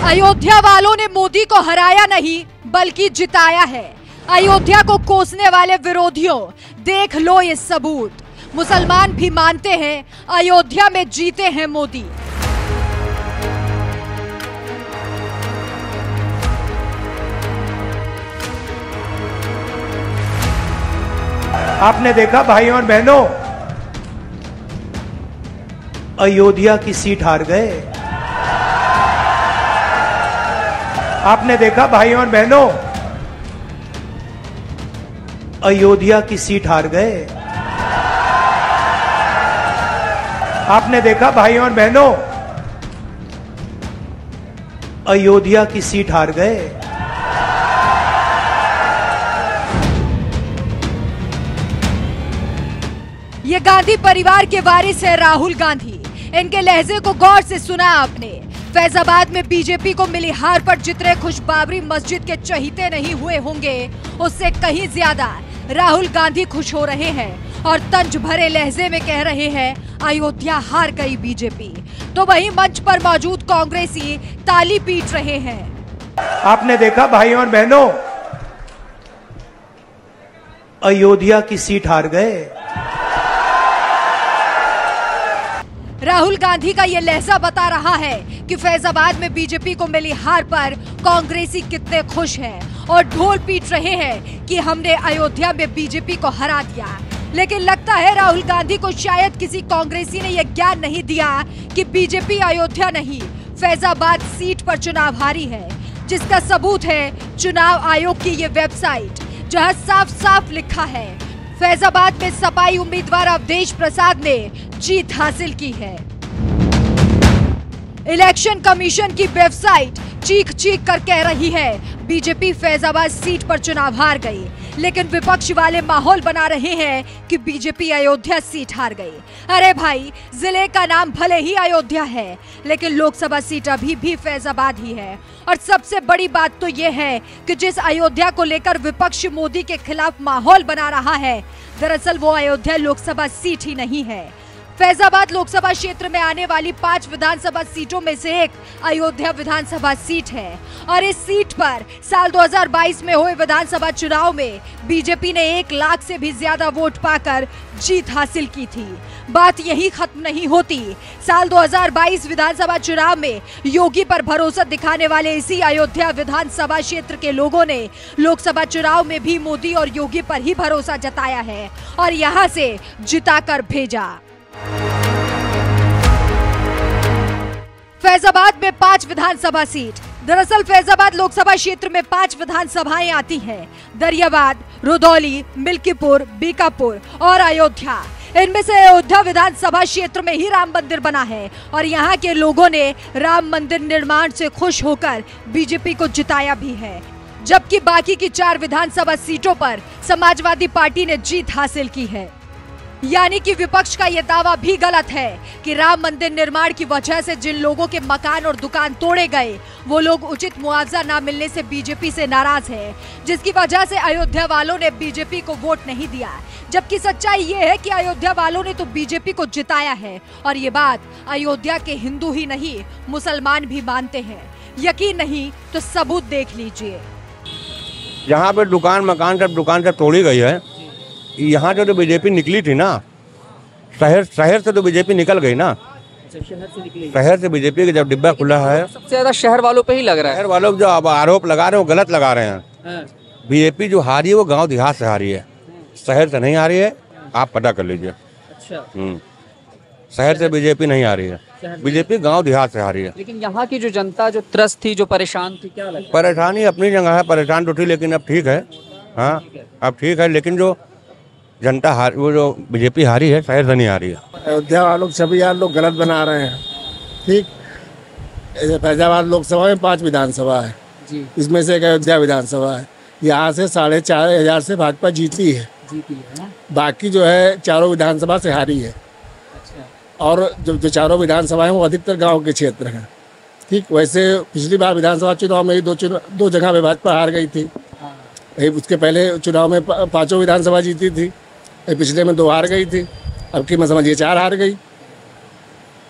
अयोध्या वालों ने मोदी को हराया नहीं बल्कि जिताया है। अयोध्या को कोसने वाले विरोधियों, देख लो ये सबूत। मुसलमान भी मानते हैं अयोध्या में जीते हैं मोदी। आपने देखा भाइयों और बहनों, अयोध्या की सीट हार गए। आपने देखा भाइयों और बहनों, अयोध्या की सीट हार गए। आपने देखा भाइयों और बहनों, अयोध्या की सीट हार गए। ये गांधी परिवार के वारिस है राहुल गांधी। इनके लहजे को गौर से सुना आपने। फैजाबाद में बीजेपी को मिली हार पर जितने खुश बाबरी मस्जिद के चहीते नहीं हुए होंगे, उससे कहीं ज्यादा राहुल गांधी खुश हो रहे हैं और तंज भरे लहजे में कह रहे हैं अयोध्या हार गई बीजेपी। तो वहीं मंच पर मौजूद कांग्रेसी ताली पीट रहे हैं। आपने देखा भाइयों और बहनों, अयोध्या की सीट हार गए। राहुल गांधी का ये लहजा बता रहा है कि फैजाबाद में बीजेपी को मिली हार पर कांग्रेसी कितने खुश हैं और ढोल पीट रहे हैं कि हमने अयोध्या में बीजेपी को हरा दिया। लेकिन लगता है राहुल गांधी को शायद किसी कांग्रेसी ने यह ज्ञान नहीं दिया कि बीजेपी अयोध्या नहीं, फैजाबाद सीट पर चुनाव हारी है, जिसका सबूत है चुनाव आयोग की ये वेबसाइट, जहां साफ साफ लिखा है फैजाबाद में सपाई उम्मीदवार अवधेश प्रसाद ने जीत हासिल की है। इलेक्शन कमीशन की वेबसाइट चीख चीख कर कह रही है बीजेपी फैजाबाद सीट पर चुनाव हार गई, लेकिन विपक्ष वाले माहौल बना रहे हैं कि बीजेपी अयोध्या सीट हार गई। अरे भाई, जिले का नाम भले ही अयोध्या है, लेकिन लोकसभा सीट अभी भी फैजाबाद ही है। और सबसे बड़ी बात तो ये है कि जिस अयोध्या को लेकर विपक्ष मोदी के खिलाफ माहौल बना रहा है, दरअसल वो अयोध्या लोकसभा सीट ही नहीं है। फैजाबाद लोकसभा क्षेत्र में आने वाली 5 विधानसभा सीटों में से एक अयोध्या विधानसभा सीट है और इस सीट पर साल 2022 में हुए विधानसभा चुनाव में बीजेपी ने 1 लाख से भी ज्यादा वोट पाकर जीत हासिल की थी। बात यही खत्म नहीं होती। साल 2022 विधानसभा चुनाव में योगी पर भरोसा दिखाने वाले इसी अयोध्या विधानसभा क्षेत्र के लोगों ने लोकसभा चुनाव में भी मोदी और योगी पर ही भरोसा जताया है और यहाँ से जिताकर भेजा। फैजाबाद में 5 विधानसभा सीट। दरअसल फैजाबाद लोकसभा क्षेत्र में 5 विधानसभाएं आती हैं, दरियाबाद, रुधौली, मिल्कीपुर, बीकापुर और अयोध्या। इनमें से अयोध्या विधानसभा क्षेत्र में ही राम मंदिर बना है और यहाँ के लोगों ने राम मंदिर निर्माण से खुश होकर बीजेपी को जिताया भी है, जबकि बाकी की 4 विधानसभा सीटों पर समाजवादी पार्टी ने जीत हासिल की है। यानी कि विपक्ष का यह दावा भी गलत है कि राम मंदिर निर्माण की वजह से जिन लोगों के मकान और दुकान तोड़े गए, वो लोग उचित मुआवजा न मिलने से बीजेपी से नाराज है, जिसकी वजह से अयोध्या वालों ने बीजेपी को वोट नहीं दिया। जबकि सच्चाई ये है कि अयोध्या वालों ने तो बीजेपी को जिताया है और ये बात अयोध्या के हिंदू ही नहीं, मुसलमान भी मानते हैं। यकीन नहीं तो सबूत देख लीजिए। यहाँ पे दुकान सब तोड़ी गई है। यहाँ जो बीजेपी निकली थी ना, शहर से तो बीजेपी निकल गई ना। शहर से बीजेपी का जब डिब्बा खुला है, सबसे ज्यादा शहर वालों पे ही लग रहा है। शहर वालों जो अब आरोप लगा रहे हैं वो गलत लगा रहे हैं। बीजेपी जो हारी है वो गांव देहात से हारी है, शहर से नहीं हारी है। आप पता कर लीजिए। अच्छा। शहर से बीजेपी नहीं हारी है, बीजेपी गांव देहात से हारी है। लेकिन यहाँ की जो जनता जो त्रस्त थी, जो परेशान थी, क्या लगता है? परेशानी अपनी जगह है, परेशान तो थी, लेकिन अब ठीक है। हाँ, अब ठीक है, लेकिन जो जनता वो जो बीजेपी हारी है, शहर से नहीं हारी है। अयोध्या वालों सभी यार लोग गलत बना रहे हैं। ठीक, फैजाबाद लोकसभा में 5 विधानसभा है जी, इसमें से एक अयोध्या विधानसभा है। यहाँ से 4,500 से भाजपा जीती है ना? बाकी जो है चारों विधानसभा से हारी है। अच्छा। और जो चारों विधानसभा है वो अधिकतर गाँव के क्षेत्र हैं। ठीक, वैसे पिछली बार विधानसभा चुनाव में ही 2 जगह में भाजपा हार गई थी। उसके पहले चुनाव में 5 विधानसभा जीती थी, पिछले में 2 हार गई थी, अब की मैं समझिए 4 हार गई।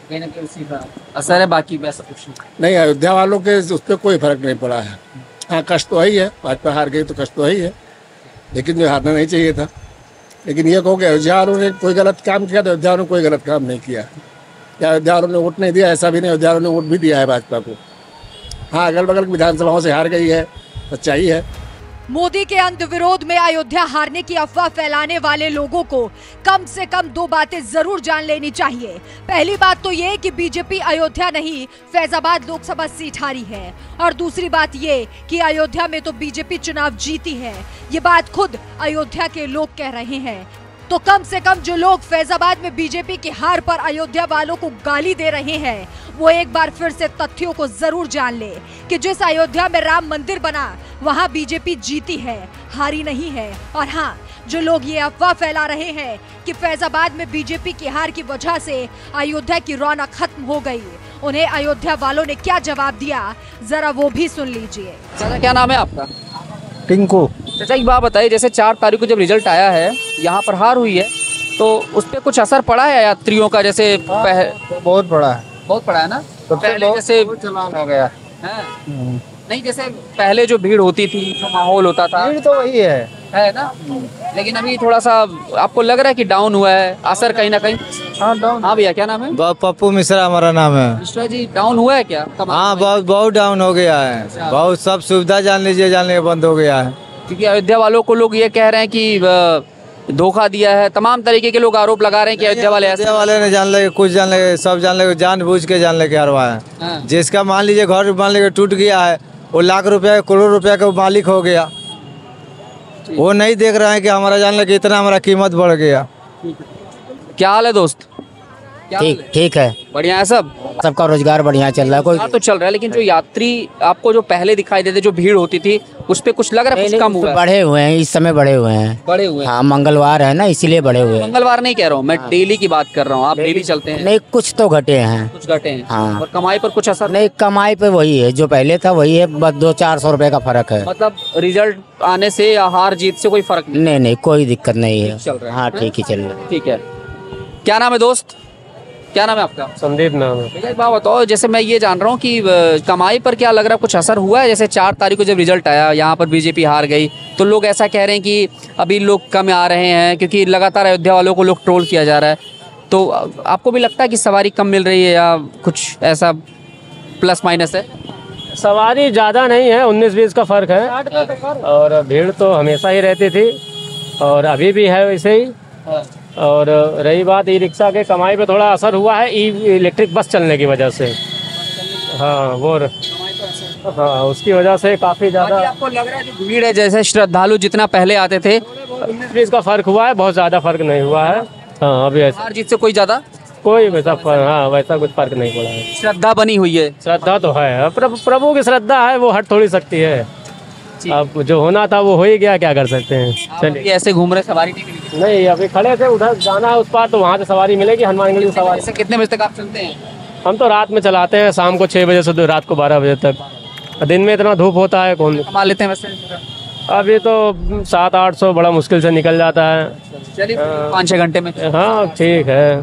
कहीं ना कहीं उसी का असर है, बाकी वैसा कुछ नहीं, अयोध्या वालों के उस पर कोई फर्क नहीं पड़ा है। हाँ, कष्ट तो ही है, भाजपा हार गई तो कष्ट तो ही है, लेकिन जो हारना नहीं चाहिए था। लेकिन ये कहो कि अयोध्या वालों ने कोई गलत काम किया, तो अयोध्या वालों ने कोई गलत काम नहीं किया। क्या अयोध्या वालों ने वोट नहीं दिया? ऐसा भी नहीं, अयोध्या वालों ने वोट भी दिया है भाजपा को। हाँ, अगल बगल की विधानसभाओं से हार गई है, सच्चाई है। मोदी के अंत विरोध में अयोध्या हारने की अफवाह फैलाने वाले लोगों को कम से कम दो बातें जरूर जान लेनी चाहिए। पहली बात तो ये कि बीजेपी अयोध्या नहीं फैजाबाद लोकसभा सीट हारी है, और दूसरी बात ये कि अयोध्या में तो बीजेपी चुनाव जीती है। ये बात खुद अयोध्या के लोग कह रहे हैं। तो कम से कम जो लोग फैजाबाद में बीजेपी की हार पर अयोध्या वालों को गाली दे रहे हैं, वो एक बार फिर से तथ्यों को जरूर जान ले कि जिस अयोध्या में राम मंदिर बना वहां बीजेपी जीती है, हारी नहीं है। और हाँ, जो लोग ये अफवाह फैला रहे हैं कि फैजाबाद में बीजेपी की हार की वजह से अयोध्या की रौनक खत्म हो गई, उन्हें अयोध्या वालों ने क्या जवाब दिया, जरा वो भी सुन लीजिए। चाचा क्या नाम है आपका? टिंकू। चाचा एक बात बताइए, जैसे 4 तारीख को जब रिजल्ट आया है, यहाँ पर हार हुई है, तो उस पर कुछ असर पड़ा है यात्रियों का? जैसे बहुत बड़ा है, बहुत पड़ा है ना। तो पहले जैसे चलान हो गया है नहीं, जैसे पहले जो भीड़ होती थी, जो माहौल होता था, भीड़ तो वही है ना। लेकिन अभी थोड़ा सा आपको लग रहा है कि डाउन हुआ है असर कहीं ना कहीं? हाँ, डाउन। हाँ भैया क्या नाम है? पप्पू मिश्रा हमारा नाम है। मिश्रा जी, डाउन हुआ है क्या? हाँ, बहुत डाउन हो गया है। बहुत सब सुविधा जानने बंद हो गया है। क्योंकि अयोध्या वालों को लोग ये कह रहे हैं कि धोखा दिया है, तमाम तरीके के लोग आरोप लगा रहे हैं कि अयोध्या वाले ने जान ले, कुछ जान ले, सब जान ले, जानबूझ के जान लेके हरवाया। जिसका मान लीजिए घर मान लीजिए टूट गया है, वो लाख रुपया करोड़ रुपया का मालिक हो गया, वो नहीं देख रहे हैं कि हमारा जान ले कि इतना हमारा कीमत बढ़ गया। क्या हाल है दोस्त? ठीक है, बढ़िया है सब? सबका रोजगार बढ़िया चल रहा है। कोई तो चल रहा है, लेकिन जो यात्री आपको जो पहले दिखाई देते, जो भीड़ होती थी, उस पे कुछ लग रहा है कुछ कम हुआ है? बढ़े हुए हैं, इस समय बढ़े हुए हैं। हाँ, मंगलवार है ना, इसीलिए बढ़े हुए हैं। मंगलवार नहीं कह रहा हूँ मैं, डेली की बात कर रहा हूँ। आप डेली चलते हैं? नहीं, कुछ तो घटे हैं, कुछ घटे हैं। हाँ। और कमाई पर कुछ असर? नहीं, कमाई पे वही है जो पहले था, वही है, बस 200-400 रुपए का फर्क है। मतलब रिजल्ट आने से या हार जीत से कोई फर्क नहीं? नहीं, कोई दिक्कत नहीं है, चल रहा है। हाँ, ठीक ही चल रहा है। ठीक है। क्या नाम है दोस्त? क्या नाम है आपका? संदीप नाम है। भैया एक बात बताओ, जैसे मैं ये जान रहा हूँ कि कमाई पर क्या लग रहा है कुछ असर हुआ है? जैसे 4 तारीख को जब रिजल्ट आया, यहाँ पर बीजेपी हार गई, तो लोग ऐसा कह रहे हैं कि अभी लोग कम आ रहे हैं, क्योंकि लगातार अयोध्या वालों को लोग ट्रोल किया जा रहा है। तो आपको भी लगता है कि सवारी कम मिल रही है या कुछ ऐसा प्लस माइनस है? सवारी ज़्यादा नहीं है, 19-20 का फ़र्क है, और भीड़ तो हमेशा ही रहती थी और अभी भी है वैसे ही। और रही बात ई रिक्शा के, कमाई पे थोड़ा असर हुआ है इलेक्ट्रिक बस चलने की वजह से। हाँ, वो हाँ, उसकी वजह से काफ़ी ज़्यादा। आपको लग रहा है कि भीड़ है, जैसे श्रद्धालु जितना पहले आते थे? 19-20 का फ़र्क हुआ है, बहुत ज़्यादा फ़र्क नहीं हुआ है। हाँ, अभी हार जीत से कोई ज़्यादा कोई वैसा हाँ, वैसा कुछ फ़र्क नहीं पड़ा है। श्रद्धा बनी हुई है? श्रद्धा तो है, प्रभु की श्रद्धा है, वो हट थोड़ी सकती है। अब जो होना था वो हो ही गया, क्या कर सकते हैं। चलिए, ऐसे घूम रहे, सवारी नहीं मिली? नहीं, अभी खड़े थे, उधर जाना है उस पार, तो वहाँ से सवारी मिलेगी, हनुमानगढ़ी सवारी। से कितने बजे तक आप चलते हैं? हम तो रात में चलाते हैं, शाम को 6 बजे से रात को 12 बजे तक। दिन में इतना धूप होता है, कौन कमा लेते हैं वैसे? अभी तो 700-800 बड़ा मुश्किल से निकल जाता है। चलिए 5-6 घंटे में। हाँ, ठीक है।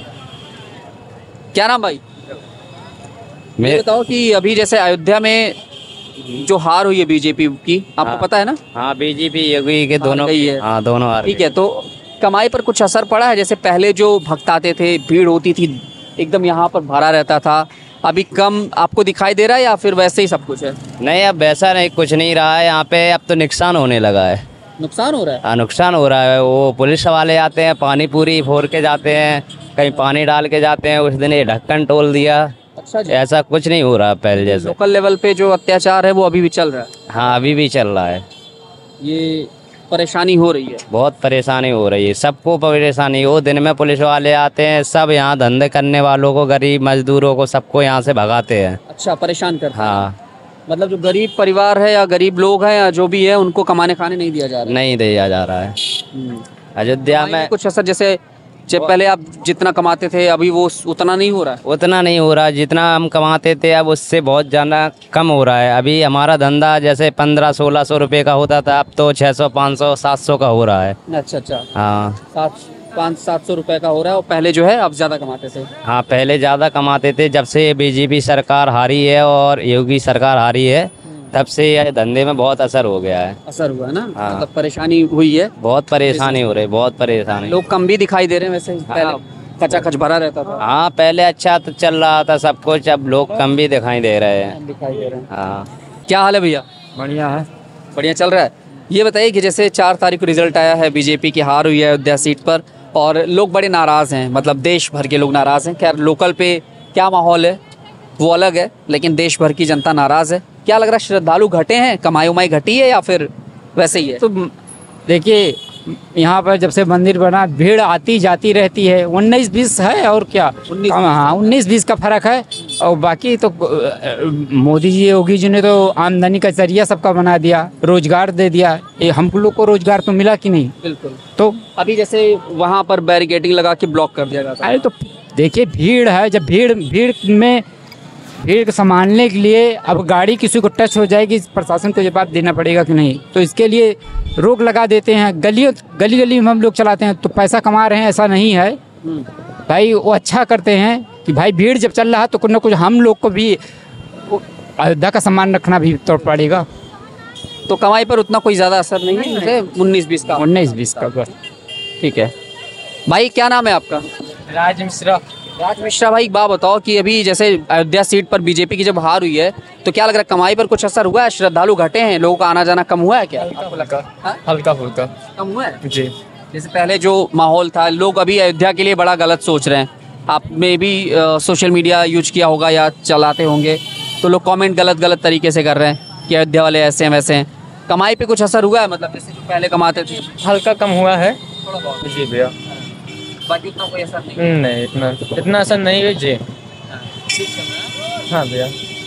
क्या नाम भाई? मैं बताओ कि अभी जैसे अयोध्या में जो हार हुई है बीजेपी की, आपको पता है ना? हाँ, बीजेपी योगी के दोनों ही है। हाँ, दोनों हार। ठीक है, तो कमाई पर कुछ असर पड़ा है? जैसे पहले जो भक्त आते थे, भीड़ होती थी, एकदम यहाँ पर भरा रहता था, अभी कम आपको दिखाई दे रहा है या फिर वैसे ही सब कुछ है? नहीं, अब वैसा नहीं, कुछ नहीं रहा है यहाँ पे। अब तो नुकसान होने लगा है। नुकसान हो रहा है? हाँ, नुकसान हो रहा है। वो पुलिस वाले आते हैं, पानी पूरी फोड़ के जाते हैं, कहीं पानी डाल के जाते हैं। उस दिन ये ढक्कन तोड़ दिया। अच्छा जी। ऐसा कुछ नहीं हो रहा पहले जैसे। लोकल लेवल पे जो अत्याचार है वो अभी भी चल रहा है? हाँ, अभी भी चल रहा है। ये परेशानी हो रही है? बहुत परेशानी हो रही है, सबको परेशानी हो। दिन में पुलिस वाले आते हैं, सब यहाँ धंधे करने वालों को, गरीब मजदूरों को, सबको यहाँ से भगाते हैं। अच्छा, परेशान करते हैं? हाँ, मतलब जो गरीब परिवार है या गरीब लोग हैं या जो भी है, उनको कमाने खाने नहीं दिया जा रहा? नहीं दिया जा रहा है। अयोध्या में कुछ असर, जैसे जब पहले आप जितना कमाते थे अभी वो उतना नहीं हो रहा है? उतना नहीं हो रहा, जितना हम कमाते थे अब उससे बहुत ज़्यादा कम हो रहा है। अभी हमारा धंधा जैसे 1500-1600 रुपये का होता था, अब तो 600, 500, 700 का हो रहा है। अच्छा। हाँ, 500-700 रुपए का हो रहा है और पहले जो है अब ज़्यादा कमाते थे। हाँ, पहले ज़्यादा कमाते थे। जब से बीजेपी सरकार हारी है और योगी सरकार हारी है, तब से ये धंधे में बहुत असर हो गया है। असर हुआ है ना? हाँ। मतलब परेशानी हुई है, बहुत परेशानी हो रही, बहुत परेशानी। लोग कम भी दिखाई दे रहे हैं वैसे। पहले खचाखच भरा रहता था। हाँ, पहले अच्छा तो चल रहा था सब कुछ, अब लोग कम भी दिखाई दे रहे हैं। दिखाई दे रहे हैं। हाँ। क्या हाल है भैया? बढ़िया है। बढ़िया चल रहा है। ये बताइए कि जैसे 4 तारीख को रिजल्ट आया है, बीजेपी की हार हुई है अयोध्या सीट पर और लोग बड़े नाराज़ हैं, मतलब देश भर के लोग नाराज़ हैं। खैर लोकल पे क्या माहौल है वो अलग है, लेकिन देश भर की जनता नाराज़ है। क्या लग रहा है, श्रद्धालु घटे हैं, कमाई उमाई घटी है या फिर वैसे ही है? तो देखिए, यहाँ पर जब से मंदिर बना भीड़ आती जाती रहती है। 19-20 है और क्या। हाँ, 19-20 का फर्क है। और बाकी तो मोदी जी योगी जी ने तो आमदनी का जरिया सबका बना दिया, रोजगार दे दिया। ये हम लोग को रोजगार तो मिला कि नहीं? बिल्कुल। तो अभी जैसे वहाँ पर बैरिकेडिंग लगा के ब्लॉक कर दिया जाता है। अरे तो देखिए, भीड़ है। जब भीड़ को संभालने के लिए अब गाड़ी किसी को टच हो जाएगी, प्रशासन को जवाब देना पड़ेगा कि नहीं। तो इसके लिए रोक लगा देते हैं। गली में हम लोग चलाते हैं तो पैसा कमा रहे हैं, ऐसा नहीं है भाई। वो अच्छा करते हैं कि भाई भीड़ जब चल रहा है तो कुछ ना कुछ हम लोग को भी अयोध्या का सम्मान रखना भी तो पड़ेगा। तो कमाई पर उतना कोई ज़्यादा असर नहीं है जैसे 19-20 का। 19-20 का बस। ठीक है भाई, क्या नाम है आपका? राज मिश्रा। राज मिश्रा भाई, एक बात बताओ कि अभी जैसे अयोध्या सीट पर बीजेपी की जब हार हुई है तो क्या लग रहा है, कमाई पर कुछ असर हुआ है? श्रद्धालु घटे हैं, लोगों का आना जाना कम हुआ है क्या? हल्का फुल्का कम हुआ है जी। जैसे पहले जो माहौल था, लोग अभी अयोध्या के लिए बड़ा गलत सोच रहे हैं। आपने भी सोशल मीडिया यूज किया होगा या चलाते होंगे, तो लोग कमेंट गलत तरीके से कर रहे हैं कि अयोध्या वाले ऐसे हैं वैसे हैं। कमाई पे कुछ असर हुआ है, मतलब जैसे जो पहले कमाते थे? हल्का कम हुआ है थोड़ा बहुत। जी भैया। बाकी इतना कोई असर नहीं? नहीं, इतना असर नहीं है जी। हाँ भैया।